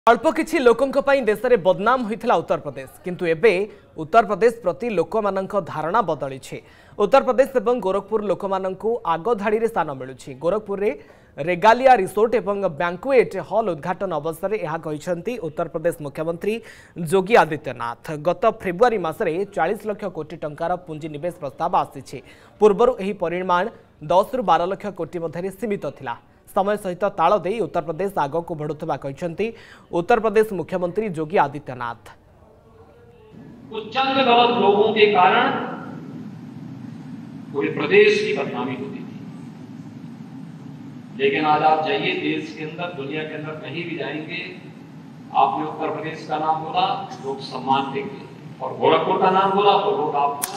अल्प किछि लोकंक पई देश में बदनाम होइथिला उत्तर प्रदेश किंतु एबे उत्तर प्रदेश प्रति लोकमानंक धारणा बदली छे। उत्तर प्रदेश एवं गोरखपुर लोकमानंकु आगो धाड़ी रे स्थान मिलुछि। गोरखपुर रे रेगालिया रिसोर्ट एवं बैंक्वेट हॉल उद्घाटन अवसर में यह कहते उत्तर प्रदेश मुख्यमंत्री योगी आदित्यनाथ। गत फेब्रुआरी मासरे 40 लाख कोटी टंकार पुंजीनिवेश प्रस्ताव आसी। पूर्वर एही परिमाण 10 रु 12 लाख कोटी मध्य सीमित थिला। समय सहित ताल दे उत्तर प्रदेश आग को बढ़ुवा कहते उत्तर प्रदेश मुख्यमंत्री योगी आदित्यनाथ। कुछ चंद गलत लोगों के कारण पूरे प्रदेश की बदनामी होती थी, लेकिन आज आप जाइए देश के अंदर, दुनिया के अंदर कहीं भी जाएंगे, आपने उत्तर प्रदेश का नाम बोला लोग सम्मान देंगे, और गोरखपुर का नाम बोला तो लोग आपको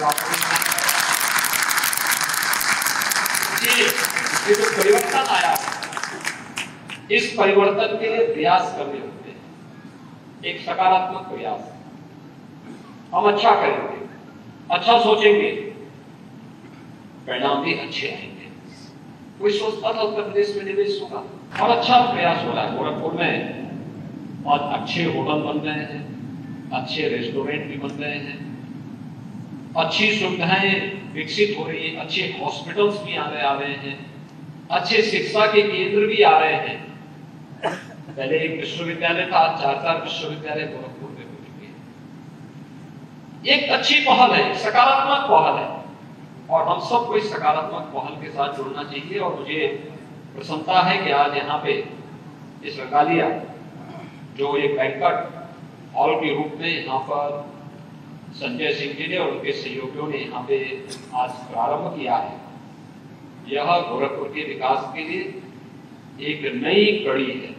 ये जो परिवर्तन आया, इस परिवर्तन के लिए प्रयास करने होते हैं, एक सकारात्मक प्रयास। हम अच्छा करेंगे, अच्छा सोचेंगे, परिणाम भी अच्छे आएंगे। कोई सोचता था उत्तर प्रदेश में निवेश होगा, और अच्छा प्रयास हो रहा है। गोरखपुर में बहुत अच्छे होटल बन रहे हैं, अच्छे रेस्टोरेंट भी बन रहे हैं, अच्छी सुविधाएं विकसित हो रही है, अच्छे हॉस्पिटल्स भी आ रहे हैं, अच्छे शिक्षा के केंद्र भी आ रहे हैं। पहले एक विश्वविद्यालय था, 4 विश्वविद्यालय गोरखपुर में हो चुके हैं। एक अच्छी पहल है, सकारात्मक पहल है, और हम सबको इस सकारात्मक पहल के साथ जुड़ना चाहिए। और मुझे प्रसन्नता है कि आज यहाँ पे इस रेगालिया जो एक बैंक्वेट हॉल के रूप में यहाँ पर संजय सिंह जी ने और उनके सहयोगियों ने यहाँ पे आज प्रारंभ किया है, यह गोरखपुर के विकास के लिए एक नई कड़ी है।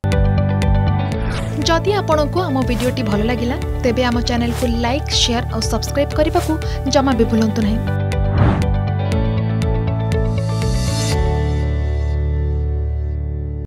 जदि आपंक आम भिडी भल लगा तेब आम चैनल को लाइक, शेयर और सब्सक्राइब करने को जमा भी भूलु नहीं।